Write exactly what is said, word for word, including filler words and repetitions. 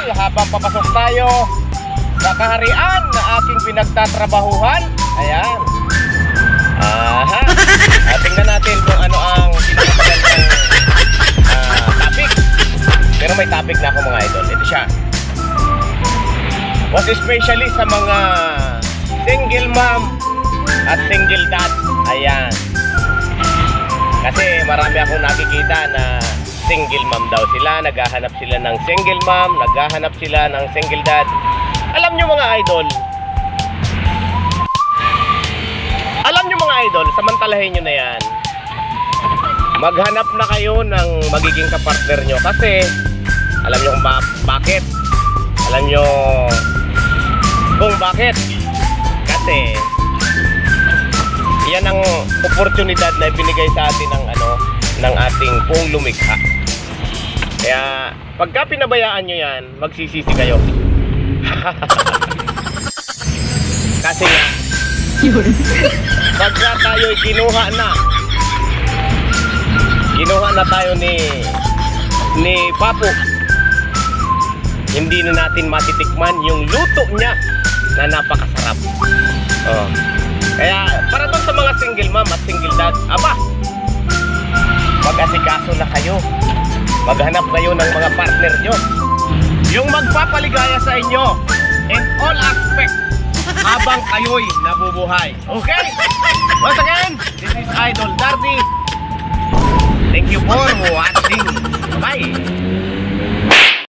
habang papasok tayo sa kaharian na aking pinagtatrabahuhan. Ayan. Aha. At tingnan natin kung ano ang pinakamagandang uh, topic. Pero may topic na ako mga idol. Ito siya. Most especially sa mga single mom at single dad. Ayan. Kasi marami akong nakikita na single mom daw sila, naghahanap sila ng single mom, naghahanap sila ng single dad. Alam nyo mga idol, alam nyo mga idol, samantalahin nyo na yan. Maghanap na kayo ng magiging kapartner nyo. Kasi alam nyo kung ba bakit. Alam nyo kung bakit. Kasi yan ang oportunidad na ibinigay sa atin ng ano, ng ating Poong lumikha. Kaya pagka pinabayaan nyo yan, magsisisi kayo. Kasi nga pagka tayo'y kinuha na kinuha na tayo ni ni Papo, hindi na natin matitikman yung luto niya na napakasarap. Oh. Kaya para doon sa mga single mom at single dad, aba, mag-asikaso na kayo. Maghanap kayo ng mga partner nyo, yung magpapaligaya sa inyo in all aspects habang kayo'y nabubuhay. Okay? Once again, this is Idol Darby. Thank you for watching. Bye!